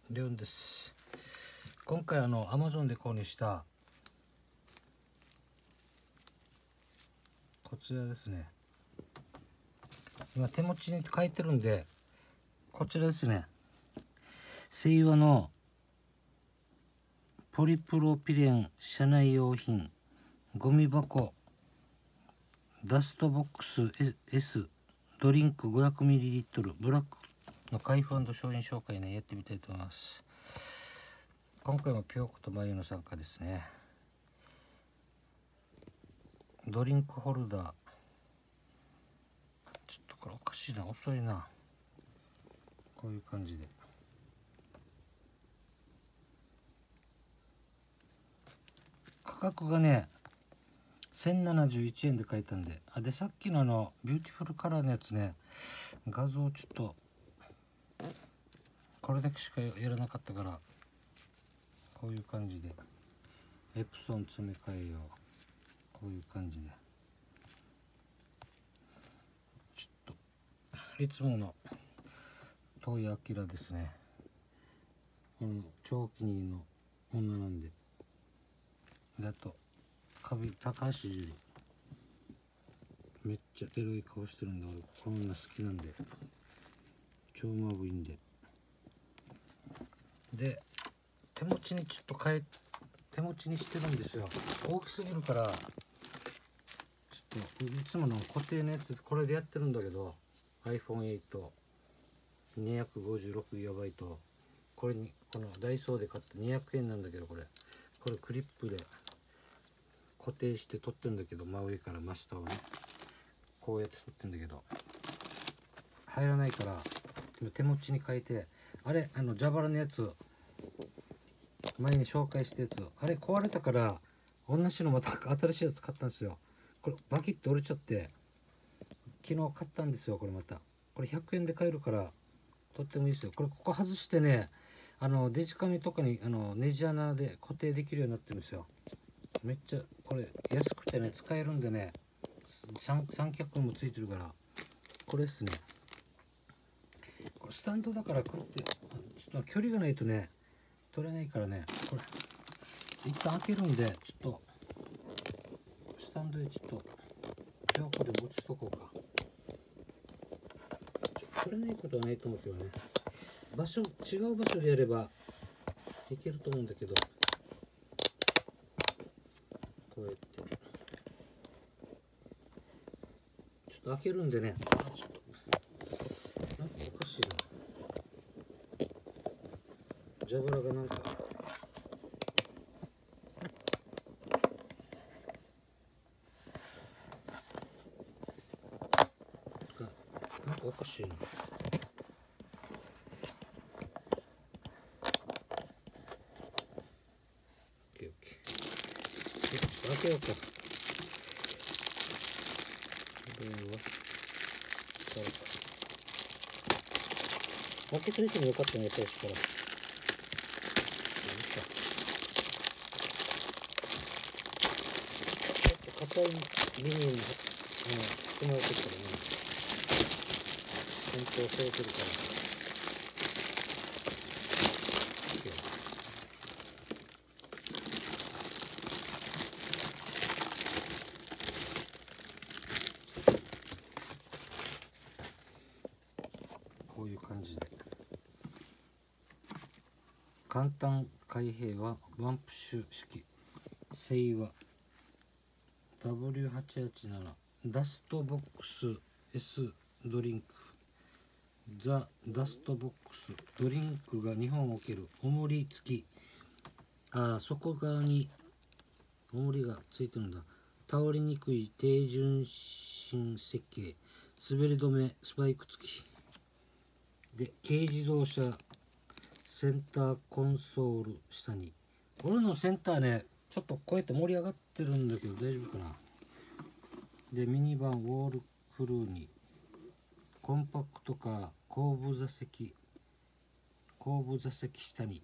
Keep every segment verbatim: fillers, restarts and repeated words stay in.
レオンです。今回あの Amazon で購入したこちらですね。今手持ちに書いてるんで、こちらですね。セイワのポリプロピレン車内用品ゴミ箱ダストボックス S ドリンク ごひゃくミリリットル ブラックの開封&商品紹介ね、やってみたいと思います。今回もピョーコとマユの参加ですね。ドリンクホルダー、ちょっとこれおかしいな、遅いな。こういう感じで価格がねせんななじゅういちえんで書いたんで、あでさっきのあのビューティフルカラーのやつね、画像ちょっとこれだけしかやらなかったから、こういう感じでエプソン詰め替えよう、こういう感じでちょっといつもの東谷明ですね。この長期にの女なんで、であとカビ高橋樹里、めっちゃエロい顔してるんで、俺こんな好きなんで超マブいんで、で手持ちにちょっと変え手持ちにしてるんですよ。大きすぎるからちょっといつもの固定のやつこれでやってるんだけど、 アイフォンエイト にひゃくごじゅうろくギガバイト、 これにこのダイソーで買ったにひゃくえんなんだけど、これこれクリップで固定して撮ってるんだけど、真上から真下をねこうやって撮ってるんだけど入らないから、手持ちに変えて、あれあの蛇腹のやつ前に紹介したやつ、あれ壊れたから同じのまた新しいやつ買ったんですよ。これバキッと折れちゃって昨日買ったんですよ。これまたこれひゃくえんで買えるからとってもいいですよ。これここ外してね、あのデジカメとかにあのネジ穴で固定できるようになってるんですよ。めっちゃこれ安くてね使えるんでね、三脚もついてるから、これですね。これスタンドだからこうやってちょっと距離がないとね取れないからね、これ一旦開けるんで、ちょっとスタンドでちょっとピョーコで持ちとこうか。取れないことはないと思うけどね、場所違う場所でやればいけると思うんだけど、こうやってちょっと開けるんでね、あちょっとなんかおかしいな、蛇腹がなんかなんかおかしいな。オッケーオッケー、ちょっと開けようか。これは開けといてもよかったね、最初から。ちょっと硬いビニールに包まれてるからね、梱包されてるから。こういう感じで簡単開閉はワンプッシュ式セイワ ダブリューはちはちなな ダストボックス S ドリンクザ・ダストボックスドリンクがにほん置ける重り付き、あ底側に重りがついてるんだ。倒れにくい低重心設計、滑り止めスパイク付きで、軽自動車センターコンソール下に、俺のセンターねちょっとこうやって盛り上がってるんだけど大丈夫かな。でミニバンウォールクルーにコンパクトカー後部座席後部座席下に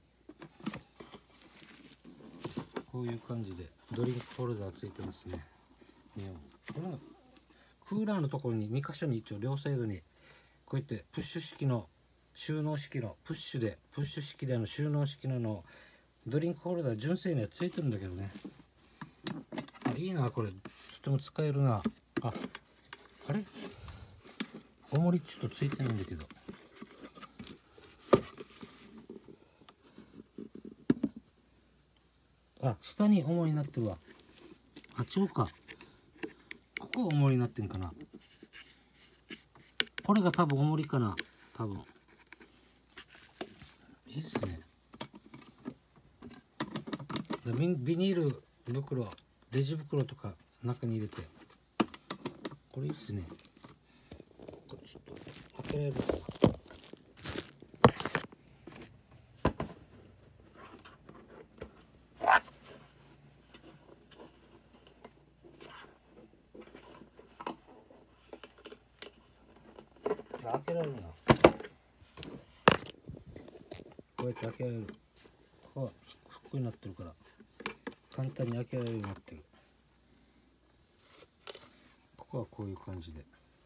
こういう感じでドリンクホルダーついてますね。このクーラーのところにに箇所に一応両サイドにこうやってプッシュ式の収納式のプッシュでプッシュ式であの収納式ののドリンクホルダー純正のやつついてるんだけどね。あ、いいなこれ、とても使えるな。あ、あれ重りちょっとついてないんだけど。あ、下に重りになってるわ。あ、違うか。ここが重りになってんかな。これが多分重りかな。多分。いいっすね。ビビニール袋、レジ袋とか中に入れて。これいいっすね。これちょっと開けられるかな。開けられるな。こうやって開けられる。ここはフックになってるから簡単に開けられるようになってる。ここはこういう感じで。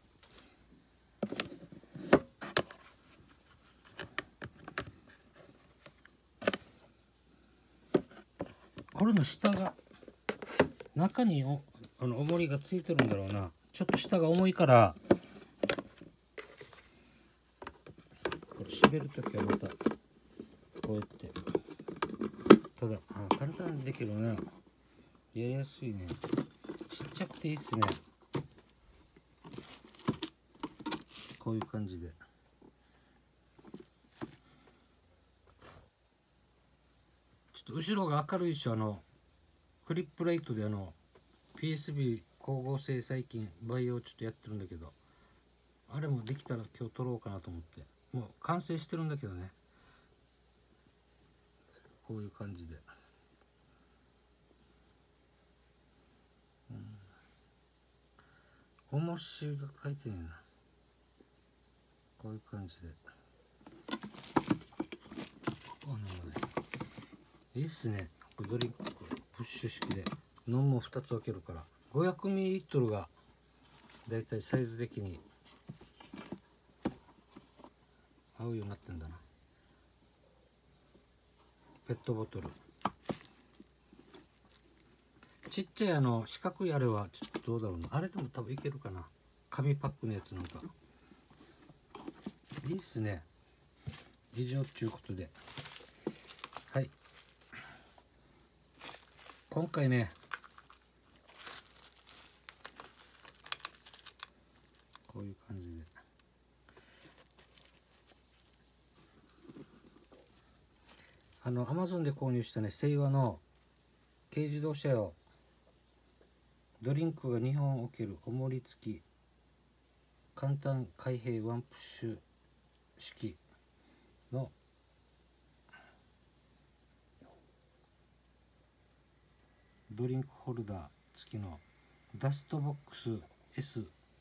これの下が中におあの重りがついてるんだろうな。ちょっと下が重いからこれ締めるときはまたこうやってただあ簡単にできるね。やりやすいね。ちっちゃくていいっすね。こういう感じでちょっと後ろが明るいし、あのクリップライトであの ピーエスビー 光合成細菌培養ちょっとやってるんだけど、あれもできたら今日撮ろうかなと思って。もう完成してるんだけどね。こういう感じで、うん、重しが書いてねえな。こういう感じでここはいいっすね。これドリンクプッシュ式でノンもふたつ分けるから ごひゃくミリリットル がだいたいサイズ的に合うようになってんだな。ペットボトルちっちゃいあの四角いあれはちょっとどうだろうな。あれでも多分いけるかな。紙パックのやつなんかいいっすね。以上っちゅうことで、はい、今回ねこういう感じであの アマゾン で購入したねセイワの軽自動車用ドリンクがにほん置ける重り付き簡単開閉ワンプッシュ式のドリンクホルダー付きのダストボックス S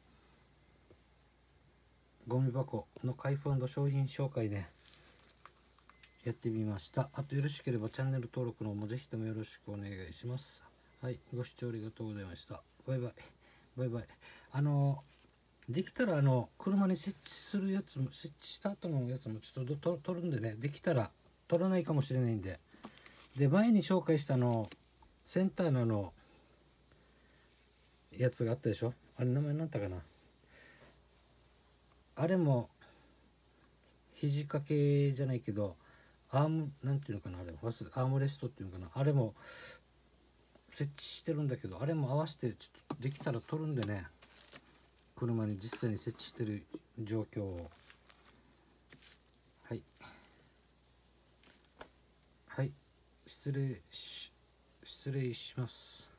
ゴミ箱の開封&商品紹介ねやってみました。あとよろしければチャンネル登録の方もぜひともよろしくお願いします。はい、ご視聴ありがとうございました。バイバイバイバイ。あのできたらあの車に設置するやつも設置した後のやつもちょっと撮るんでね、できたら撮らないかもしれないんで。で前に紹介したのセンターのあのやつがあったでしょ。あれ名前なんだかな。あれも肘掛けじゃないけどアームなんていうのかな、あれアームレストっていうのかな、あれも設置してるんだけど、あれも合わせてちょっとできたら撮るんでね、車に実際に設置してる状況を。はいはい、失礼し失礼します。